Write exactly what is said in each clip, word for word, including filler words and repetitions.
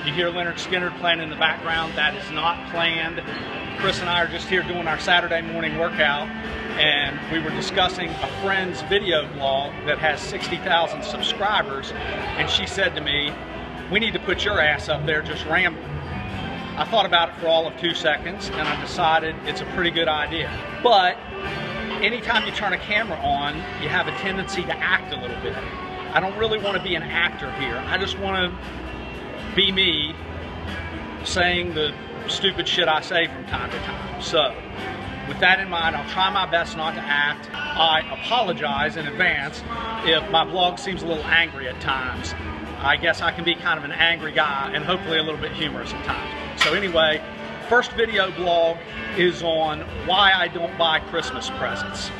You hear Leonard Skinner playing in the background. That is not planned. Chris and I are just here doing our Saturday morning workout, and we were discussing a friend's video blog that has sixty thousand subscribers, and she said to me, "We need to put your ass up there just rambling." I thought about it for all of two seconds, and I decided it's a pretty good idea. But anytime you turn a camera on, you have a tendency to act a little bit. I don't really want to be an actor here. I just want to be me, saying the stupid shit I say from time to time. So, with that in mind, I'll try my best not to act. I apologize in advance if my vlog seems a little angry at times. I guess I can be kind of an angry guy and hopefully a little bit humorous at times. So anyway, first video blog is on why I don't buy Christmas presents.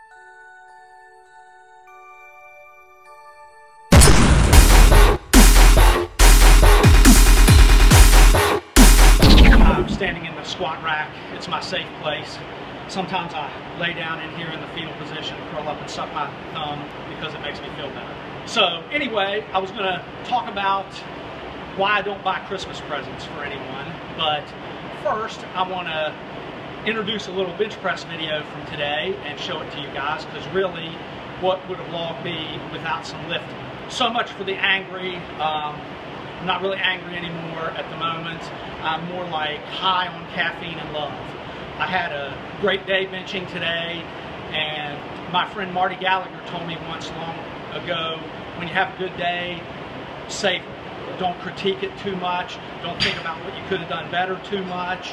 I'm standing in the squat rack. It's my safe place. Sometimes I lay down in here in the fetal position, curl up and suck my thumb because it makes me feel better. So anyway, I was going to talk about why I don't buy Christmas presents for anyone, but first I want to introduce a little bench press video from today and show it to you guys, because really, what would a vlog be without some lifting? So much for the angry. Um, I'm not really angry anymore at the moment. I'm more like high on caffeine and love. I had a great day benching today, and my friend Marty Gallagher told me once long ago, when you have a good day, savor it. Don't critique it too much. Don't think about what you could have done better too much.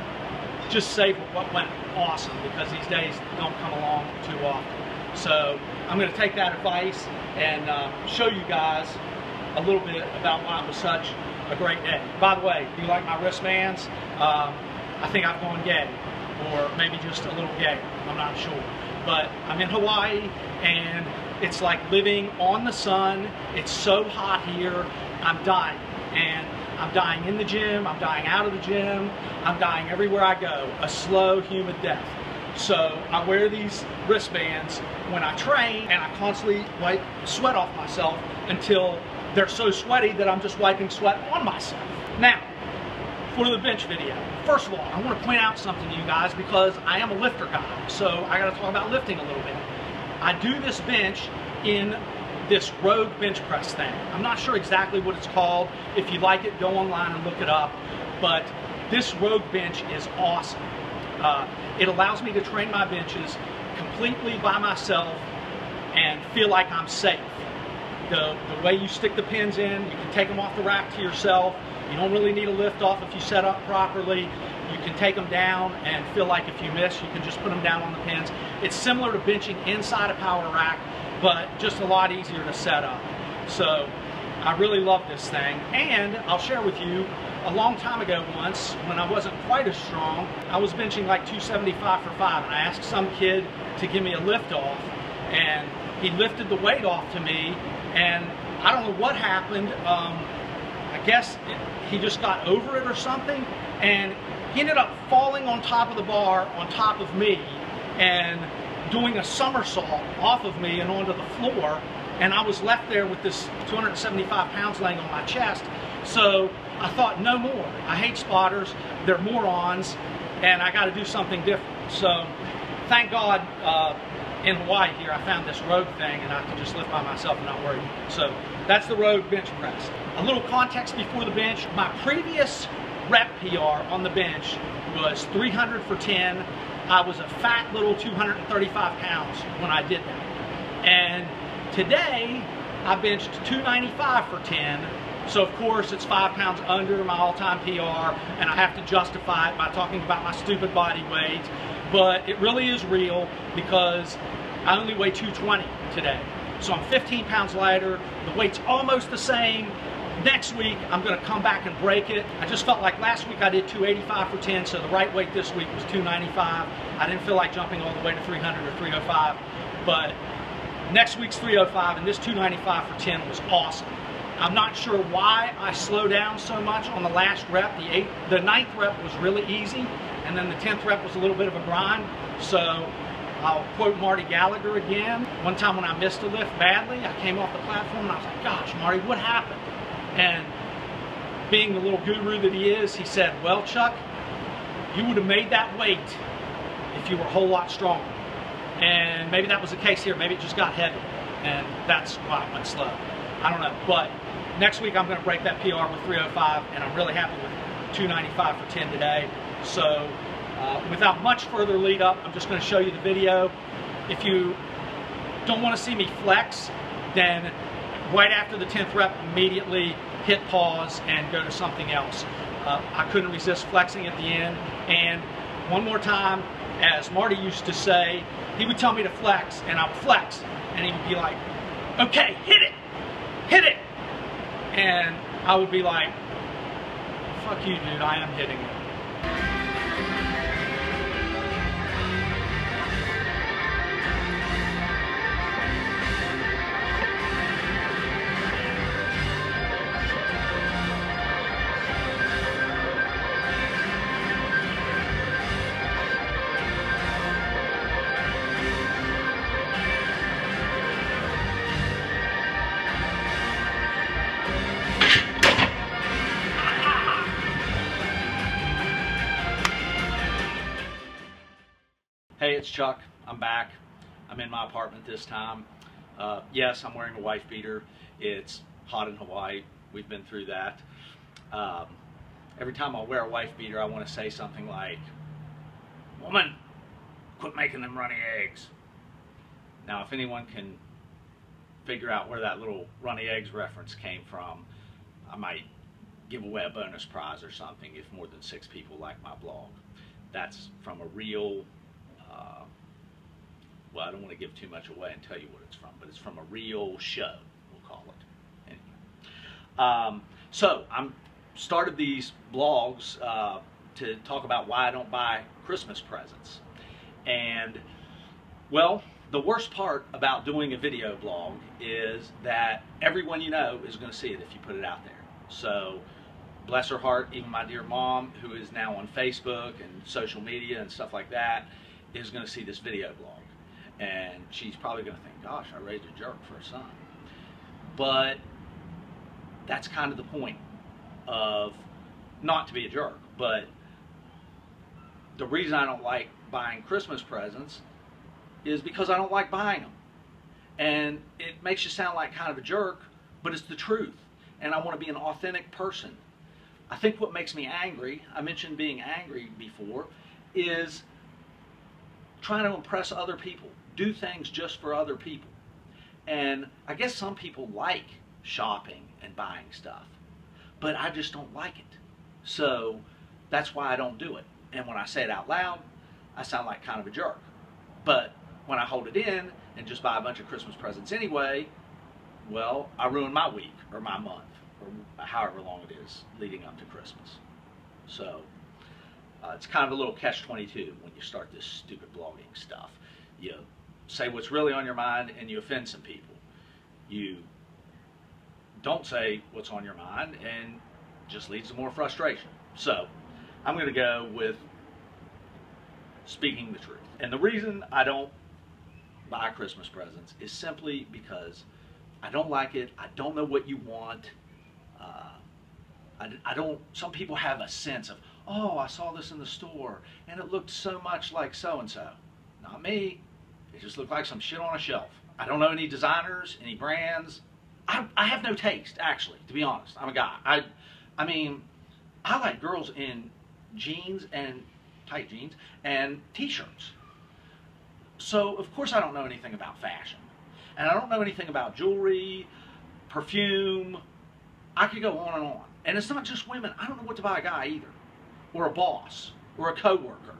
Just savor what went awesome, because these days don't come along too often. So I'm going to take that advice and uh, show you guys a little bit about why it was such a great day. By the way, do you like my wristbands? Um, I think I've gone gay, or maybe just a little gay. I'm not sure. But I'm in Hawaii, and it's like living on the sun. It's so hot here. I'm dying, and I'm dying in the gym, I'm dying out of the gym, I'm dying everywhere I go, a slow, humid death. So I wear these wristbands when I train, and I constantly wipe sweat off myself until they're so sweaty that I'm just wiping sweat on myself. Now, for the bench video, first of all, I want to point out something to you guys, because I am a lifter guy, so I got to talk about lifting a little bit. I do this bench in this Rogue bench press thing. I'm not sure exactly what it's called. If you like it, go online and look it up. But this Rogue bench is awesome. Uh, it allows me to train my benches completely by myself and feel like I'm safe. The, the way you stick the pins in, you can take them off the rack to yourself. You don't really need a lift off if you set up properly. You can take them down and feel like if you miss, you can just put them down on the pins. It's similar to benching inside a power rack, but just a lot easier to set up. So I really love this thing. And I'll share with you, a long time ago once, when I wasn't quite as strong, I was benching like two seventy-five for five, and I asked some kid to give me a lift off, and he lifted the weight off to me, and I don't know what happened. Um, I guess it, he just got over it or something, and he ended up falling on top of the bar on top of me and doing a somersault off of me and onto the floor, and I was left there with this two hundred seventy-five pounds laying on my chest. So I thought, no more. I hate spotters, they're morons, and I got to do something different. So thank God uh, in Hawaii here I found this Rogue thing, and I can just lift by myself and not worry. So that's the Rogue bench press. A little context before the bench. My previous rep P R on the bench was three hundred for ten. I was a fat little two hundred thirty-five pounds when I did that. And today, I benched two ninety-five for ten. So of course, it's five pounds under my all-time P R, and I have to justify it by talking about my stupid body weight. But it really is real, because I only weigh two twenty today. So I'm fifteen pounds lighter. The weight's almost the same. Next week, I'm going to come back and break it. I just felt like last week I did two eighty-five for ten, so the right weight this week was two ninety-five. I didn't feel like jumping all the way to three hundred or three oh five, but next week's three oh five, and this two ninety-five for ten was awesome. I'm not sure why I slowed down so much on the last rep. The, eighth, the ninth rep was really easy, and then the tenth rep was a little bit of a grind. So I'll quote Marty Gallagher again. One time when I missed a lift badly, I came off the platform and I was like, gosh, Marty, what happened? And being the little guru that he is, he said, well, Chuck, you would have made that weight if you were a whole lot stronger. And maybe that was the case here. Maybe it just got heavy, and that's why it went slow. I don't know. But next week I'm going to break that P R with three oh five, and I'm really happy with two ninety-five for ten today. So uh, without much further lead up, I'm just going to show you the video. If you don't want to see me flex, then right after the tenth rep, immediately hit pause and go to something else. Uh, I couldn't resist flexing at the end. And one more time, as Marty used to say, he would tell me to flex, and I would flex, and he would be like, okay, hit it, hit it. And I would be like, fuck you, dude, I am hitting it. Hey, it's Chuck. I'm back. I'm in my apartment this time. Uh, yes, I'm wearing a wife beater. It's hot in Hawaii. We've been through that. Um, every time I wear a wife beater, I want to say something like, woman, quit making them runny eggs. Now, if anyone can figure out where that little runny eggs reference came from, I might give away a bonus prize or something if more than six people like my blog. That's from a real Uh, well, I don't want to give too much away and tell you what it's from, but it's from a real show, we'll call it. Anyway. Um, so, I'm started these blogs uh, to talk about why I don't buy Christmas presents. And, well, the worst part about doing a video blog is that everyone you know is going to see it if you put it out there. So, bless her heart, even my dear mom, who is now on Facebook and social media and stuff like that, is going to see this video blog, and she's probably going to think, gosh, I raised a jerk for a son. But that's kind of the point of, not to be a jerk, but the reason I don't like buying Christmas presents is because I don't like buying them. And it makes you sound like kind of a jerk, but it's the truth, and I want to be an authentic person. I think what makes me angry, I mentioned being angry before, is trying to impress other people, do things just for other people. And I guess some people like shopping and buying stuff, but I just don't like it. So that's why I don't do it. And when I say it out loud, I sound like kind of a jerk. But when I hold it in and just buy a bunch of Christmas presents anyway, well, I ruin my week or my month or however long it is leading up to Christmas. So Uh, it's kind of a little catch twenty-two when you start this stupid blogging stuff. You say what's really on your mind and you offend some people. You don't say what's on your mind and just leads to more frustration. So I'm going to go with speaking the truth. And the reason I don't buy Christmas presents is simply because I don't like it. I don't know what you want. Uh, I, I don't, some people have a sense of, oh, I saw this in the store, and it looked so much like so-and-so. Not me. It just looked like some shit on a shelf. I don't know any designers, any brands. I, I have no taste, actually, to be honest. I'm a guy. I, I mean, I like girls in jeans and tight jeans and t-shirts. So, of course, I don't know anything about fashion. And I don't know anything about jewelry, perfume. I could go on and on. And it's not just women. I don't know what to buy a guy either, or a boss, or a coworker.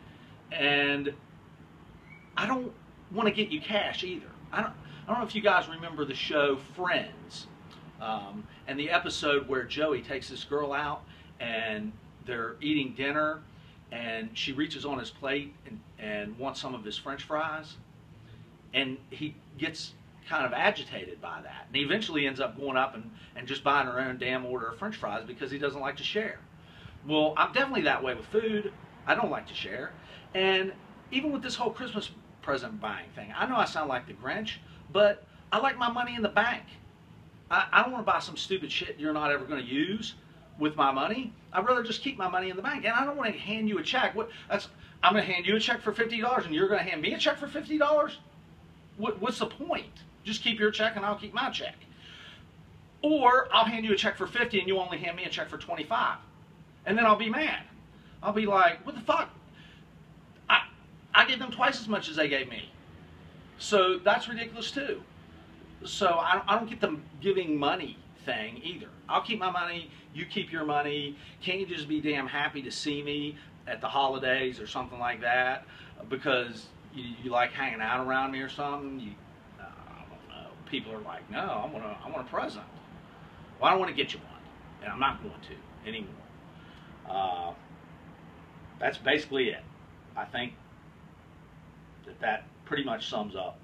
And I don't want to get you cash either. I don't, I don't know if you guys remember the show Friends, um, and the episode where Joey takes this girl out and they're eating dinner, and she reaches on his plate and, and wants some of his French fries, and he gets kind of agitated by that, and he eventually ends up going up and, and just buying her own damn order of French fries because he doesn't like to share. Well, I'm definitely that way with food. I don't like to share. And even with this whole Christmas present buying thing, I know I sound like the Grinch, but I like my money in the bank. I, I don't want to buy some stupid shit you're not ever going to use, with my money. I'd rather just keep my money in the bank. And I don't want to hand you a check. What, that's, I'm going to hand you a check for fifty dollars and you're going to hand me a check for fifty dollars? What, what's the point? Just keep your check and I'll keep my check. Or I'll hand you a check for fifty and you only hand me a check for twenty-five. And then I'll be mad. I'll be like, what the fuck? I, I gave them twice as much as they gave me. So that's ridiculous too. So I, I don't get the giving money thing either. I'll keep my money, you keep your money. Can't you just be damn happy to see me at the holidays or something like that? Because you, you like hanging out around me or something? You, uh, I don't know. People are like, no, I want, a, I want a present. Well, I don't want to get you one. And I'm not going to anymore. Uh, that's basically it. I think that that pretty much sums up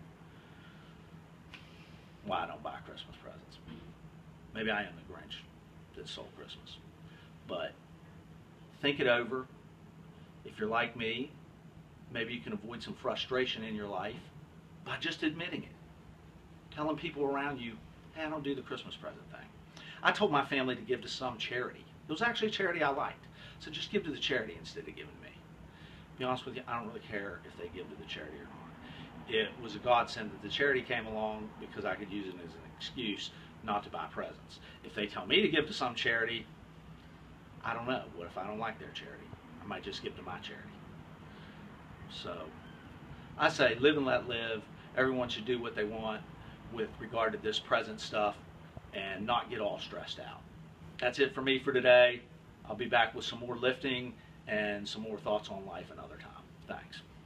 why I don't buy Christmas presents. Maybe I am the Grinch that stole Christmas. But think it over. If you're like me, maybe you can avoid some frustration in your life by just admitting it. Telling people around you, hey, I don't do the Christmas present thing. I told my family to give to some charity. It was actually a charity I liked. So just give to the charity instead of giving me. To be honest with you, I don't really care if they give to the charity or not. It was a godsend that the charity came along because I could use it as an excuse not to buy presents. If they tell me to give to some charity, I don't know. What if I don't like their charity? I might just give to my charity. So I say live and let live. Everyone should do what they want with regard to this present stuff and not get all stressed out. That's it for me for today. I'll be back with some more lifting and some more thoughts on life another time. Thanks.